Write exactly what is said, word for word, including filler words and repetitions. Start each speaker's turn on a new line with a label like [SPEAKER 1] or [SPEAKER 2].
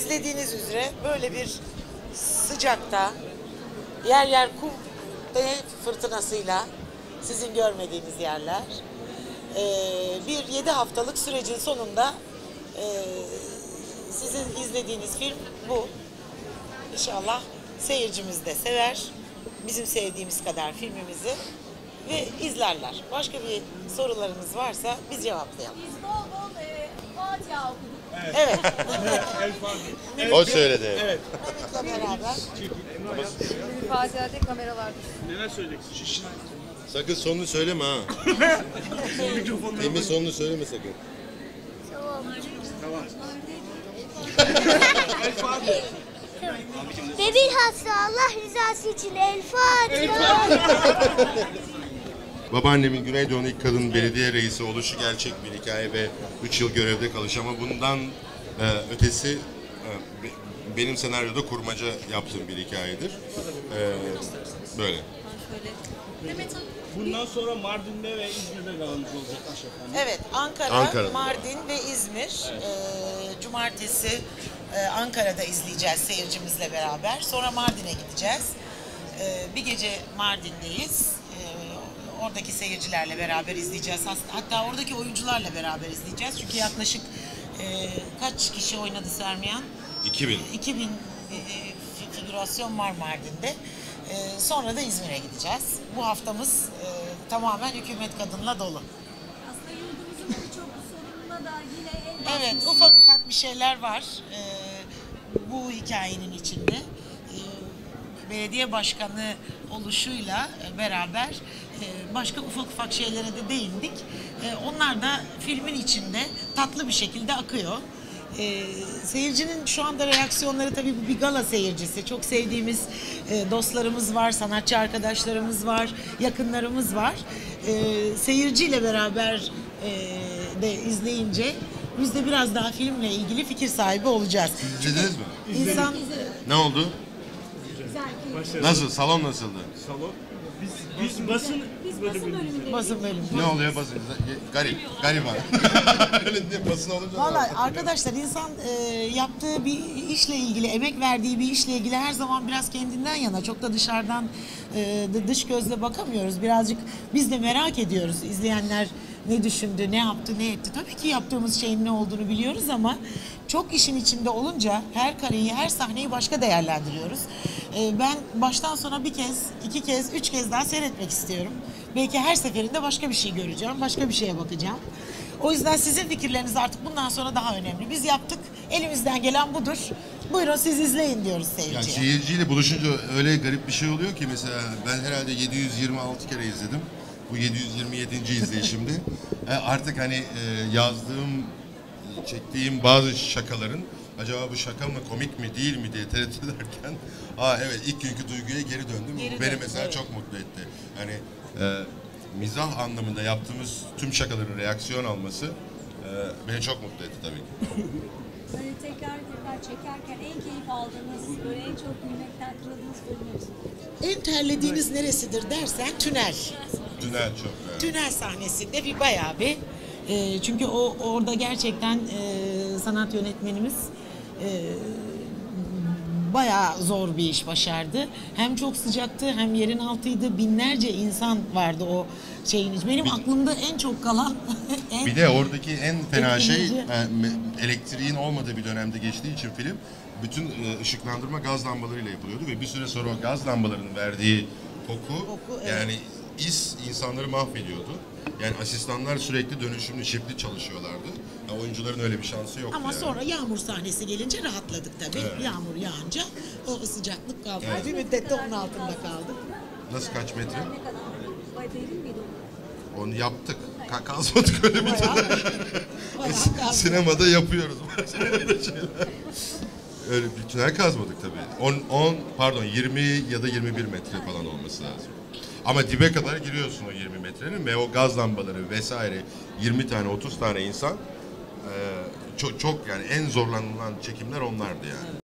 [SPEAKER 1] izlediğiniz üzere böyle bir sıcakta, yer yer kum ve fırtınasıyla, sizin görmediğiniz yerler, ee, bir yedi haftalık sürecin sonunda e, sizin izlediğiniz film bu. İnşallah seyircimiz de sever, bizim sevdiğimiz kadar filmimizi ve izlerler. Başka bir sorularınız varsa biz cevaplayalım.
[SPEAKER 2] Biz bol bol e, Fatiha okuduk.
[SPEAKER 1] Evet.
[SPEAKER 3] Evet. O söyledi.
[SPEAKER 4] Evet.
[SPEAKER 1] Mehmet'le beraber.
[SPEAKER 2] Fatiha'da kameralar düştü.
[SPEAKER 4] Neler söyleyeceksin?
[SPEAKER 3] Sakın sonunu söyleme ha. Emin sonunu söyleme sakın.
[SPEAKER 5] Ve bilhassa Allah rızası için El Fatiha.
[SPEAKER 3] Babaannemin Güneydoğu'nun ilk kadın belediye reisi oluşu gerçek bir hikaye ve üç yıl görevde kalış ama bundan e, ötesi e, be, benim senaryoda kurmaca yaptığım bir hikayedir. E, böyle.
[SPEAKER 4] Bundan sonra Mardin'de ve İzmir'de galımız olacak aşağı.
[SPEAKER 1] Evet, Ankara,
[SPEAKER 3] Ankara'da.
[SPEAKER 1] Mardin ve İzmir. Ee, cumartesi e, Ankara'da izleyeceğiz seyircimizle beraber. Sonra Mardin'e gideceğiz. Ee, bir gece Mardin'deyiz. Ee, oradaki seyircilerle beraber izleyeceğiz. Hatta oradaki oyuncularla beraber izleyeceğiz. Çünkü yaklaşık e, kaç kişi oynadı Sermiyan?
[SPEAKER 3] iki bin.
[SPEAKER 1] iki bin e, figürasyon var Mardin'de. Ee, sonra da İzmir'e gideceğiz. Bu haftamız e, tamamen hükümet kadınla dolu.
[SPEAKER 2] Aslında yurdumuzun birçok sorununa da yine el
[SPEAKER 1] Evet,
[SPEAKER 2] basmış.
[SPEAKER 1] ufak ufak bir şeyler var ee, bu hikayenin içinde. Ee, belediye başkanı oluşuyla beraber e, başka ufak ufak şeylere de değindik. E, onlar da filmin içinde tatlı bir şekilde akıyor. Ee, seyircinin şu anda reaksiyonları, tabii bu bir gala seyircisi. Çok sevdiğimiz e, dostlarımız var, sanatçı arkadaşlarımız var, yakınlarımız var. Ee, seyirciyle beraber e, de izleyince biz de biraz daha filmle ilgili fikir sahibi olacağız.
[SPEAKER 3] İzlediniz mi?
[SPEAKER 1] İnsan
[SPEAKER 3] Ne oldu?
[SPEAKER 2] Güzel,
[SPEAKER 3] Nasıl? Salon nasıldı?
[SPEAKER 4] Salon. Biz, biz basın
[SPEAKER 2] Biz basın bölümünde.
[SPEAKER 1] basın bölümü.
[SPEAKER 3] Ne oluyor basın? Garip. Gariban. Öyle diye basın olunca.
[SPEAKER 1] Vallahi arkadaşlar, insan e, yaptığı bir işle ilgili, emek verdiği bir işle ilgili her zaman biraz kendinden yana, çok da dışarıdan e, dış gözle bakamıyoruz. Birazcık biz de merak ediyoruz. İzleyenler ne düşündü, ne yaptı, ne etti. Tabii ki yaptığımız şeyin ne olduğunu biliyoruz ama çok işin içinde olunca her kareyi, her sahneyi başka değerlendiriyoruz. E, ben baştan sona bir kez, iki kez, üç kez daha seyretmek istiyorum. Belki her seferinde başka bir şey göreceğim, başka bir şeye bakacağım. O yüzden sizin fikirleriniz artık bundan sonra daha önemli. Biz yaptık, elimizden gelen budur. Buyurun siz izleyin diyoruz
[SPEAKER 3] Yani
[SPEAKER 1] seyirciye.
[SPEAKER 3] seyirciyle buluşunca öyle garip bir şey oluyor ki mesela ben herhalde yedi yüz yirmi altı kere izledim. Bu yedi yüz yirmi yedinci izleyişimdi. E, artık hani e, yazdığım, çektiğim bazı şakaların acaba bu şaka mı, komik mi, değil mi diye tereddüt ederken aa evet ilk günkü duyguya geri döndüm.
[SPEAKER 1] Geri
[SPEAKER 3] Bu beni
[SPEAKER 1] döndüm,
[SPEAKER 3] mesela
[SPEAKER 1] evet.
[SPEAKER 3] çok mutlu etti. Hani e, mizah anlamında yaptığımız tüm şakaların reaksiyon alması e, beni çok mutlu etti tabii ki.
[SPEAKER 2] Böyle tekrar tekrar çekerken en keyif aldığınız, böyle en çok gülmekten kırıldığınız bölümünüz.
[SPEAKER 1] En terlediğiniz neresidir dersen tünel.
[SPEAKER 3] Tünel çok. Evet.
[SPEAKER 1] Tünel sahnesinde bir bayağı bir e, çünkü o orada gerçekten e, sanat yönetmenimiz e, bayağı zor bir iş başardı. Hem çok sıcaktı, hem yerin altıydı. Binlerce insan vardı o şeyin içinde. Benim aklımda en çok kalan en
[SPEAKER 3] Bir de oradaki en fena şey
[SPEAKER 1] etkileyici.
[SPEAKER 3] e, me- elektriğin olmadığı bir dönemde geçtiği için film bütün e, ışıklandırma gaz lambalarıyla yapılıyordu ve bir süre sonra o gaz lambalarının verdiği koku,
[SPEAKER 1] Koku, evet.
[SPEAKER 3] yani is insanları mahvediyordu. Yani asistanlar sürekli dönüşümlü çiftli çalışıyorlardı. Ya oyuncuların öyle bir şansı yoktu.
[SPEAKER 1] Ama
[SPEAKER 3] yani.
[SPEAKER 1] sonra yağmur sahnesi gelince rahatladık tabii.
[SPEAKER 3] Evet.
[SPEAKER 1] Yağmur yağınca o sıcaklık kaldı.
[SPEAKER 3] Evet.
[SPEAKER 1] Bir müddet de onun altında kaldık.
[SPEAKER 3] Nasıl kaç metre?
[SPEAKER 2] Ne kadar? Vay derin miydi o?
[SPEAKER 3] Onu yaptık. Ka- kazmadık öyle bir
[SPEAKER 1] Bayağı,
[SPEAKER 3] tane.
[SPEAKER 1] bayağı kaldık.
[SPEAKER 3] Sinemada yapıyoruz. Öyle şeyler. Öyle bir tünel kazmadık tabii. on, on pardon yirmi ya da yirmi bir metre falan olması lazım. Ama dibe kadar giriyorsun o yirmi metrenin ve o gaz lambaları vesaire yirmi tane otuz tane insan e, çok çok yani en zorlanılan çekimler onlardı yani.